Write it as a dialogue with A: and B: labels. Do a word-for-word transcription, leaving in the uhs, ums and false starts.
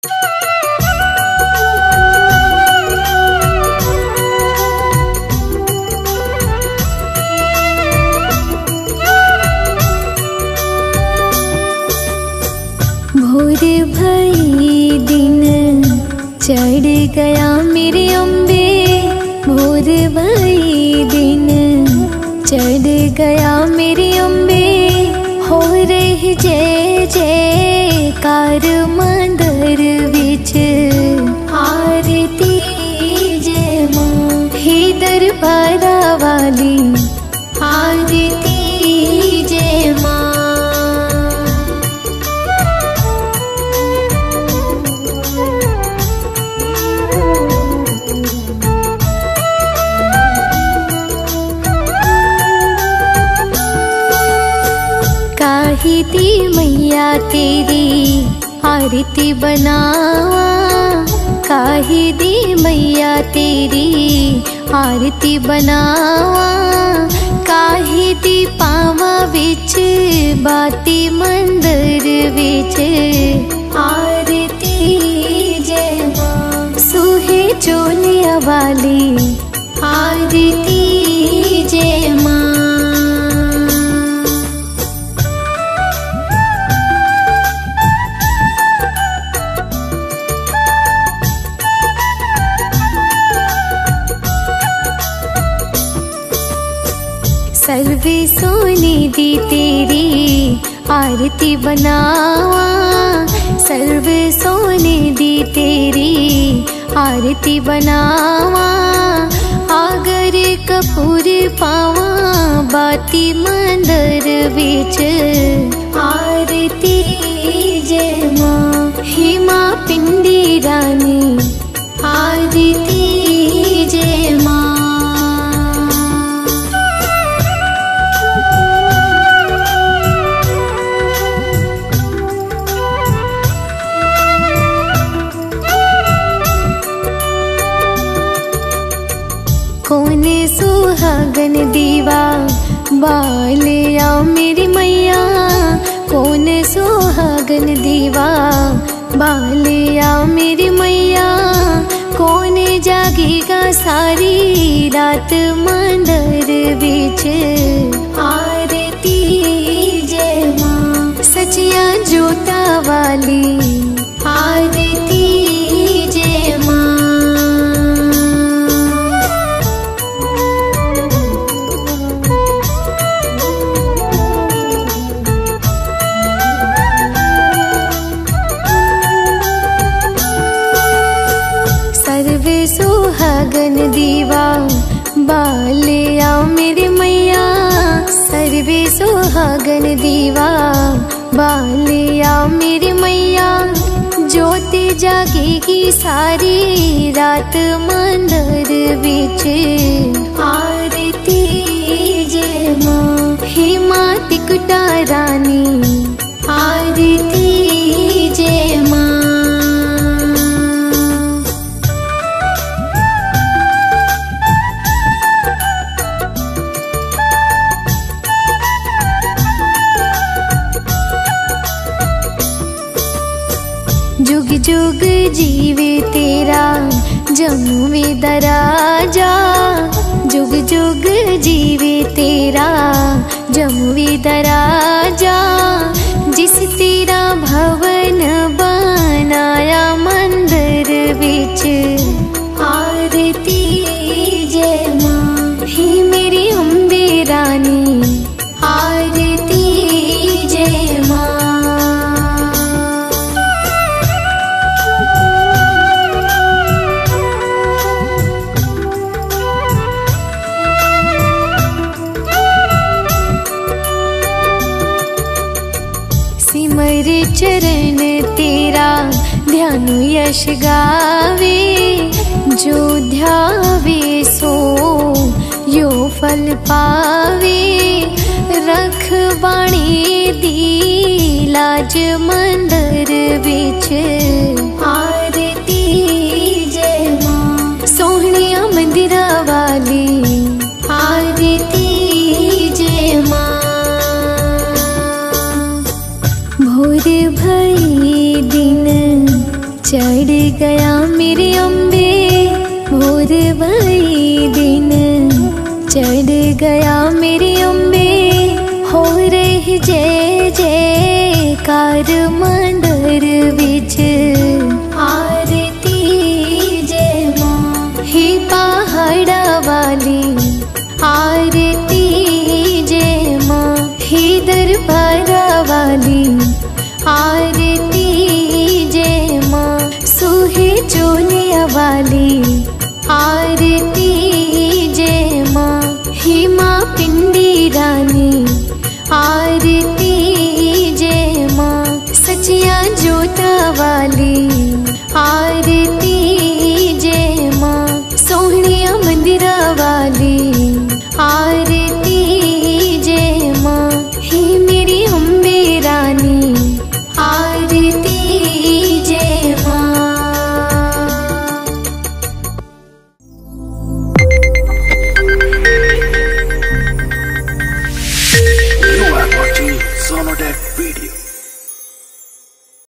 A: भोर भई दिन चढ़ गया मेरे अम्बे, भोर भई दिन चढ़ गया मेरे अम्बे। हो रही जय जयकार मंदिर विच आरती जय मां। हे दरबारा वाली आरती जय मां। काहे दी मैया तेरी आरती बनावा, काहे दी मैया तेरी आरती बनावा। काहे दी पावा विच बाती मंदिर विच आरती जय मां। सुहे चोलिया वाली आरती जय मां। सर्वे सोने दी तेरी आरती बनावा, सर्वे सोने दी तेरी आरती बनावा। आगर कपूर पावा बाती मंदिर विच आरती जय मां। हे मां पिंडी रानी आरती जय मां। कौन सुहागन दीवा बालिया मेरी मैया, कौन सुहागन दीवा बालिया मेरी मैया। कौन जागेगा सारी रात मंदिर विच आरती जय मां। सचिया जोता वाली आरती जय मां। सर्वे सुहागन दीवा बालिया मेरी मैया, सर्वे सुहागन दीवा बालिया मेरी मैया। ज्योति जागेगी सारी रात मंदिर विच आरती जय मां। हे मां टिकटा रानी आरती जय मां। जुग जुग जीवे तेरा जमुवे दराजा, जुग जुग जीवे तेरा जमुवे दराजा। जिस तेरा भवन बनाया मंदिर विच आरती जय मां। हे मेरी अम्बे रानी आरती जय मां। सिमर चरण तेरा ध्यान यश गावे, जो ध्यावे सो यो फल पावे। रखवाणी दी लाज मंदिर विच आरती जय मां। सोहणिया मंदिरा वाली आरती जय मां। भोर भई दिन चढ़ गया मेरे अम्बे भोर वही दिन, चढ़ गया मेरे अम्बे हो रही जय जयकार मंदिर विच आरती जय माँ। ही पहाड़ा वाली आरती जय माँ, ही दरबारा वाली आरती जय माँ, सूहे चोलिया वाली